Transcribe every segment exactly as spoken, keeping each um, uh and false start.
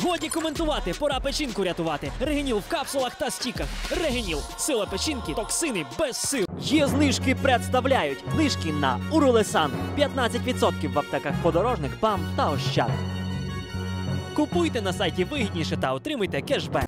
Годі коментувати, пора печінку рятувати. Регеніл в капсулах та стіках. Регеніл – сила печінки, токсини без сил. Є знижки представляють. Знижки на Уролесан. п'ятнадцять відсотків в аптеках Подорожник, БАМ та Ощад. Купуйте на сайті вигідніше та отримуйте кешбек.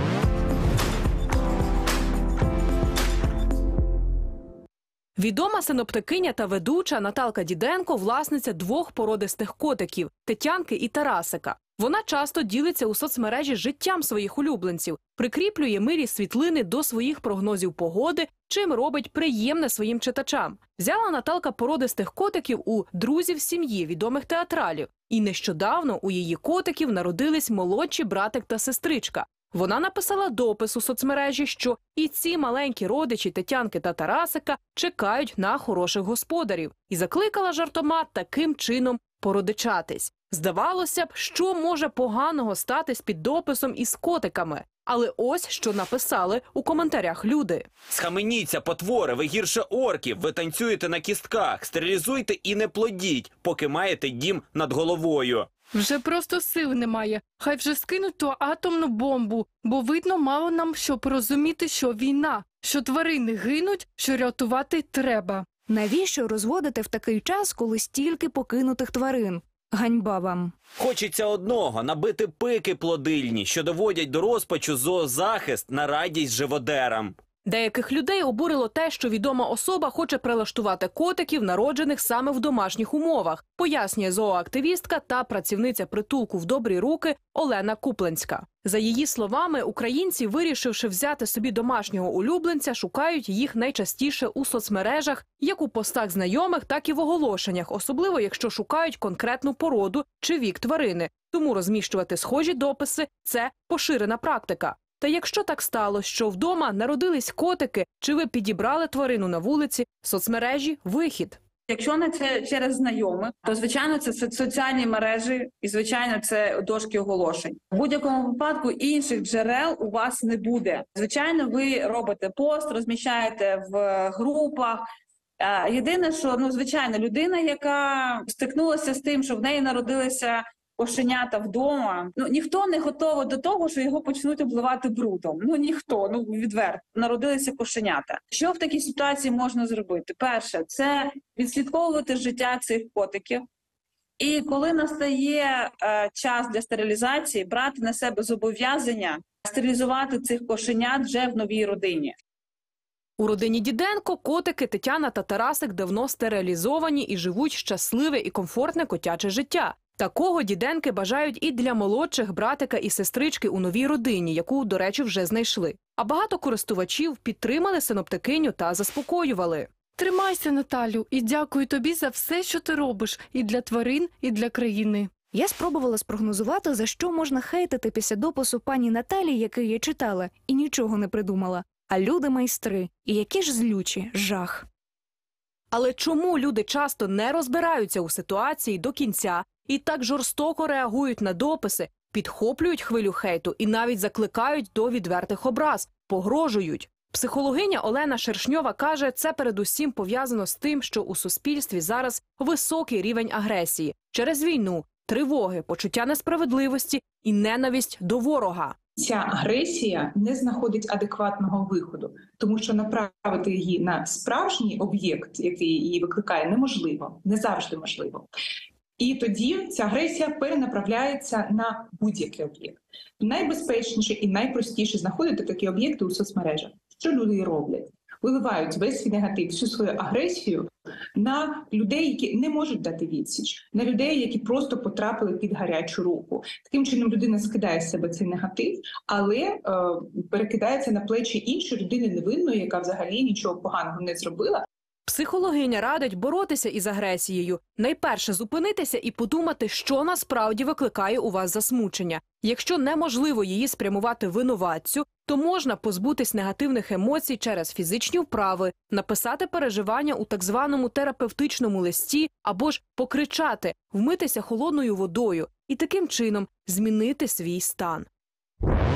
Відома синоптикиня та ведуча Наталка Діденко – власниця двох породистих котиків – Тетянки і Тарасика. Вона часто ділиться у соцмережі життям своїх улюбленців, прикріплює милі світлини до своїх прогнозів погоди, чим робить приємне своїм читачам. Взяла Наталка породистих котиків у друзів сім'ї відомих театралів. І нещодавно у її котиків народились молодші братик та сестричка. Вона написала допис у соцмережі, що і ці маленькі родичі Тетянки та Тарасика чекають на хороших господарів. І закликала жартома таким чином породичатись. Здавалося б, що може поганого статись під дописом із котиками. Але ось що написали у коментарях люди. Схаменіться, потвори, ви гірше орків, ви танцюєте на кістках, стерилізуйте і не плодіть, поки маєте дім над головою. Вже просто сил немає. Хай вже скинуть ту атомну бомбу, бо видно мало нам, щоб розуміти, що війна, що тварини гинуть, що рятувати треба. Навіщо розводити в такий час, коли стільки покинутих тварин? Ганьба вам. Хочеться одного – набити пики плодильні, що доводять до розпачу зоозахист на радість живодерам. Деяких людей обурило те, що відома особа хоче прилаштувати котиків, народжених саме в домашніх умовах, пояснює зооактивістка та працівниця притулку «В добрі руки» Олена Купленська. За її словами, українці, вирішивши взяти собі домашнього улюбленця, шукають їх найчастіше у соцмережах, як у постах знайомих, так і в оголошеннях, особливо якщо шукають конкретну породу чи вік тварини. Тому розміщувати схожі дописи – це поширена практика. Та якщо так сталося, що вдома народились котики, чи ви підібрали тварину на вулиці, соцмережі – вихід. Якщо не це через знайомих, то, звичайно, це соціальні мережі і, звичайно, це дошки оголошень. В будь-якому випадку інших джерел у вас не буде. Звичайно, ви робите пост, розміщаєте в групах. Єдине, що, ну, звичайно, людина, яка стикнулася з тим, що в неї народилися кошенята вдома, ну ніхто не готовий до того, що його почнуть обливати брудом. Ну ніхто, ну відверто. Народилися кошенята. Що в такій ситуації можна зробити? Перше, це відслідковувати життя цих котиків. І коли настає е, час для стерилізації, брати на себе зобов'язання стерилізувати цих кошенят вже в новій родині. У родині Діденко котики Тетяна та Тарасик давно стерилізовані і живуть щасливе і комфортне котяче життя. Такого Діденки бажають і для молодших братика і сестрички у новій родині, яку, до речі, вже знайшли. А багато користувачів підтримали синоптикиню та заспокоювали. Тримайся, Наталю, і дякую тобі за все, що ти робиш і для тварин, і для країни. Я спробувала спрогнозувати, за що можна хейтити після допису пані Наталі, який я читала, і нічого не придумала. А люди майстри. І які ж злючі, жах. Але чому люди часто не розбираються у ситуації до кінця і так жорстоко реагують на дописи, підхоплюють хвилю хейту і навіть закликають до відвертих образ, погрожують? Психологиня Олена Шершньова каже, це передусім пов'язано з тим, що у суспільстві зараз високий рівень агресії через війну, тривоги, почуття несправедливості і ненависть до ворога. Ця агресія не знаходить адекватного виходу, тому що направити її на справжній об'єкт, який її викликає, неможливо, не завжди можливо. І тоді ця агресія перенаправляється на будь-який об'єкт. Найбезпечніше і найпростіше знаходити такі об'єкти у соцмережах. Що люди роблять? Виливають весь свій негатив, всю свою агресію на людей, які не можуть дати відсіч, на людей, які просто потрапили під гарячу руку. Таким чином людина скидає з себе цей негатив, але е, перекидається на плечі іншої людини невинної, яка взагалі нічого поганого не зробила. Психологиня радить боротися із агресією. Найперше зупинитися і подумати, що насправді викликає у вас засмучення. Якщо неможливо її спрямувати винуватцю, то можна позбутись негативних емоцій через фізичні вправи, написати переживання у так званому терапевтичному листі або ж покричати, вмитися холодною водою і таким чином змінити свій стан.